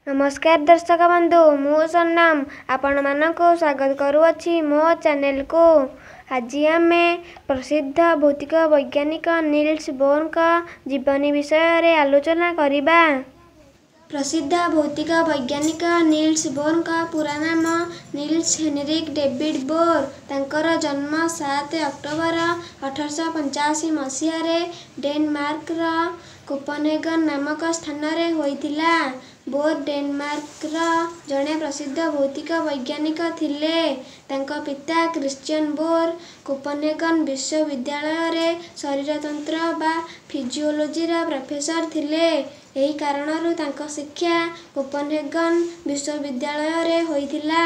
नमस्कार दर्शक बंधु मु सन्नाम आपण मानक स्वागत करुअछि मो चैनल को। आज आम प्रसिद्ध भौतिक वैज्ञानिक नील्स बोर का जीवनी विषय रे आलोचना करिबा। प्रसिद्ध भौतिक वैज्ञानिक नील्स बोर का पूरा नाम नील्स हेनरिक डेविड बोर। तांकर जन्म 7 अक्टोबर 1885 मसीह डेनमार्क कोपेनहेगन नामक स्थान रे होइतिला। बोर डेनमार्क जड़े प्रसिद्ध भौतिक वैज्ञानिक थिले। तांका पिता क्रिश्चियन बोर कोपेनहेगन विश्वविद्यालय रे शरीरतंत्र बा फिजियोलॉजी प्रोफेसर थिले। एही कारणरू तांका शिक्षा कोपेनहेगन विश्वविद्यालय रे होइतिला।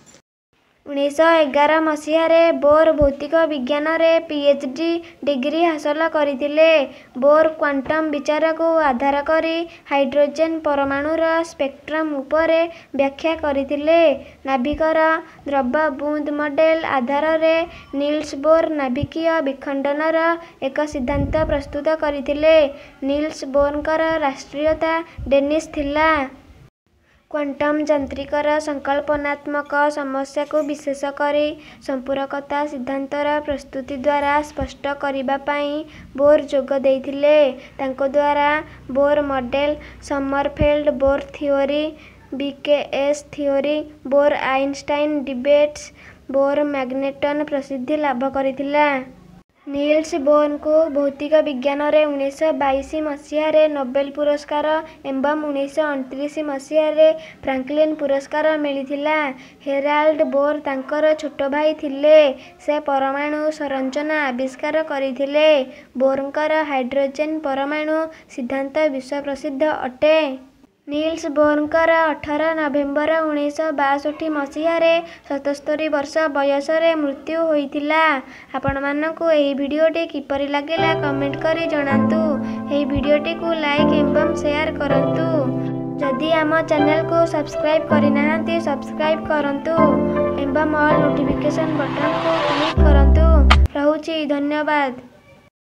1911 मसीह बोर भौतिक विज्ञान रे पीएचडी डिग्री हासिल करथिले। बोर क्वांटम विचार को आधार करी हाइड्रोजन परमाणुर स्पेक्ट्रम उपरे व्याख्या करथिले। नाभिकर द्रव बूंद मॉडल आधार रे नील्स बोर नाभिकीय विखंडनर एक सिद्धांत प्रस्तुत करथिले। नील्स बोरकर राष्ट्रीयता डेनिश थिला। क्वांटम यांत्रिकर संकल्पनात्मक समस्या को विशेष करी संपूरकता सिद्धांतर प्रस्तुति द्वारा स्पष्ट करिबा पई बोर जोग देइथिले। तांको द्वारा Bohr model, Sommerfeld Bohr theory, BKS theory, Bohr Einstein debates, Bohr magneton प्रसिद्धि लाभ करथिला। नील्स बोर को भौतिक विज्ञान रे 1922 मसीह नोबेल पुरस्कार एवं 1929 मसीह फ्रैंकलिन पुरस्कार मिलिथिला। हेराल्ड बोर तांकर छोट भाई थिले। से परमाणु संरचना आविष्कार करथिले। बोरकर हाइड्रोजन परमाणु सिद्धांत विश्व प्रसिद्ध अटे। नील्स बोरकर 18 नवेम्बर 1962 मसीह 77 वर्ष बयस मृत्यु होइतिला। आपण मानकु एही भिडियोटी किपरि लागेला कमेंट करी जणांतु। एही भिडियोटी को लाइक एवं शेयर करंतु। जदि आम चैनल को सब्सक्राइब करिनाहांती सब्सक्राइब करंतु एवं ऑल नोटिफिकेशन बटन को क्लिक करंतु। रहुछि धन्यवाद।